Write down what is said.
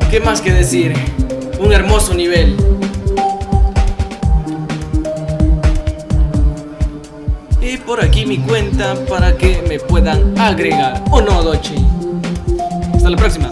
¿Qué más que decir? Un hermoso nivel. Y por aquí mi cuenta para que me puedan agregar. ¿O no, Dochi? Hasta la próxima.